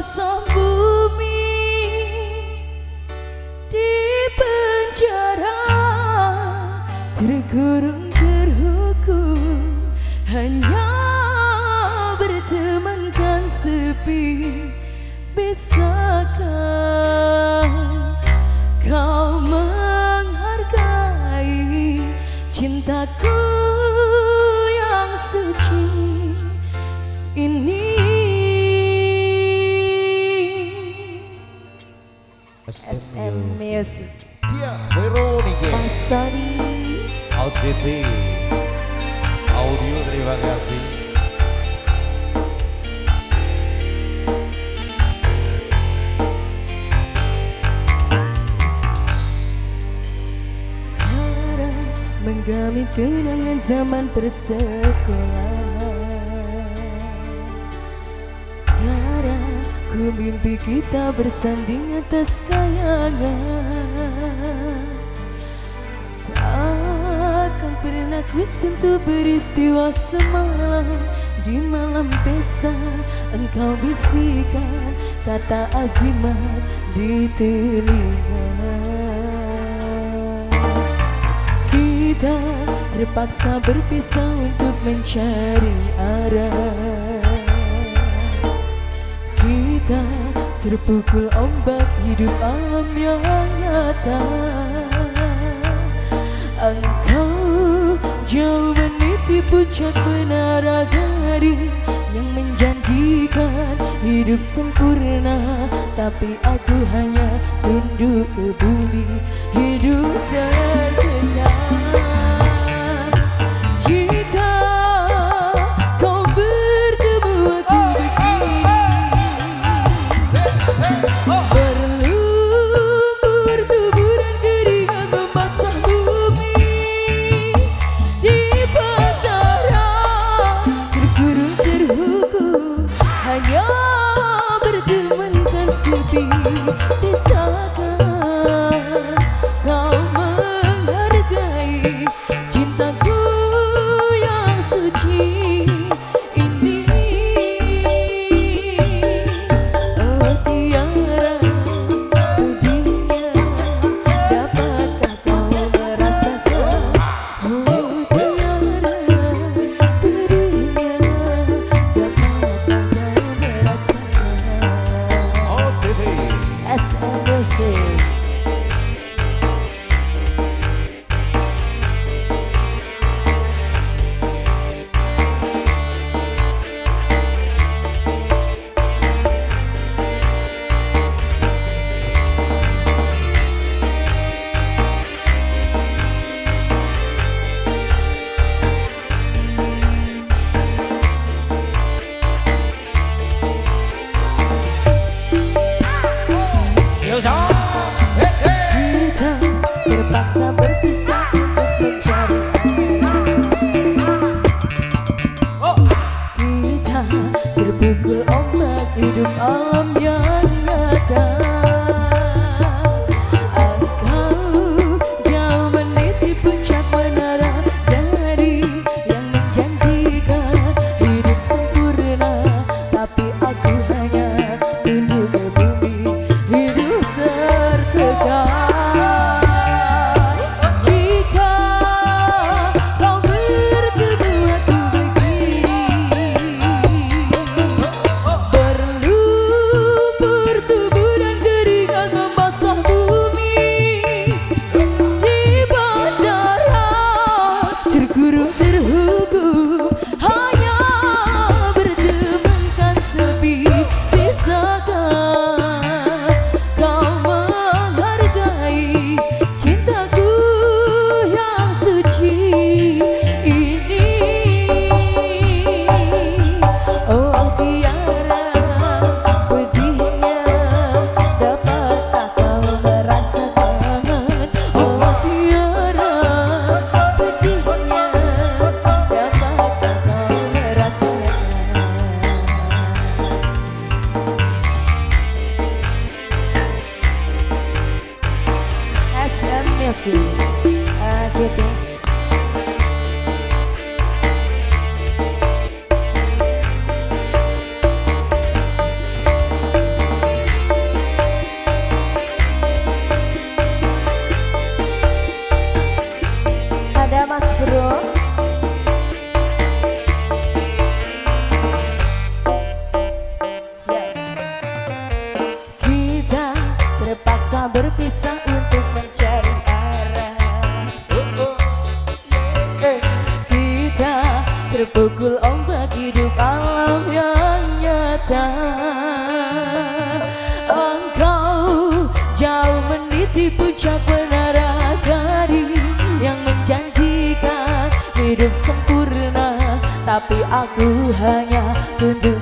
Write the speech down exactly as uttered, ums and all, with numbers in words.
basah bumi, di penjara terkurung terhukum, hanya bertemankan sepi. Bisakah kau menghargai cintaku yang suci ini? S M Music Dia Veronica Pastari O T T Audio, terima kasih. Cara menggamit kenangan zaman persekolahan, tiara ku mimpi kita bersanding atas kayangan. Seakan pernah ku sentuh peristiwa semalam, di malam pesta engkau bisikan kata azimat di telinga. Kita terpaksa berpisah untuk mencari arah. Kita terpukul ombak hidup alam yang nyata. Engkau jauh meniti puncak menara gading yang menjanjikan hidup sempurna, tapi aku hanya tunduk ke bumi, hidup terkenal. Jika kau bertemu aku begini, berlumur tuburan keringat membasah bumi, di penjara terkurung terhukum, hanya bertemankan sepi. Bisakah kau menghargai cintaku yang suci ini? Oh tiara dunia, dapatkah kau merasakan? Oh tiara dunia, dapatkah kau merasakan? O T T S M Music. Kita terpaksa berpisah untuk mencari arah. Kita terpukul ombak hidup alam yang nyata. Engkau jauh meniti puncak menara dari yang menjanjikan hidup sempurna, tapi aku hanya tunduk ke bumi, hidup tertekan. Jika kau bertemu aku begini, berlumur tubuh dan keringat terpaksa berpisah untuk mencari arah. Kita terpukul ombak hidup alam yang nyata. Engkau jauh meniti puncak menara gading yang menjanjikan hidup sempurna, tapi aku hanya tunduk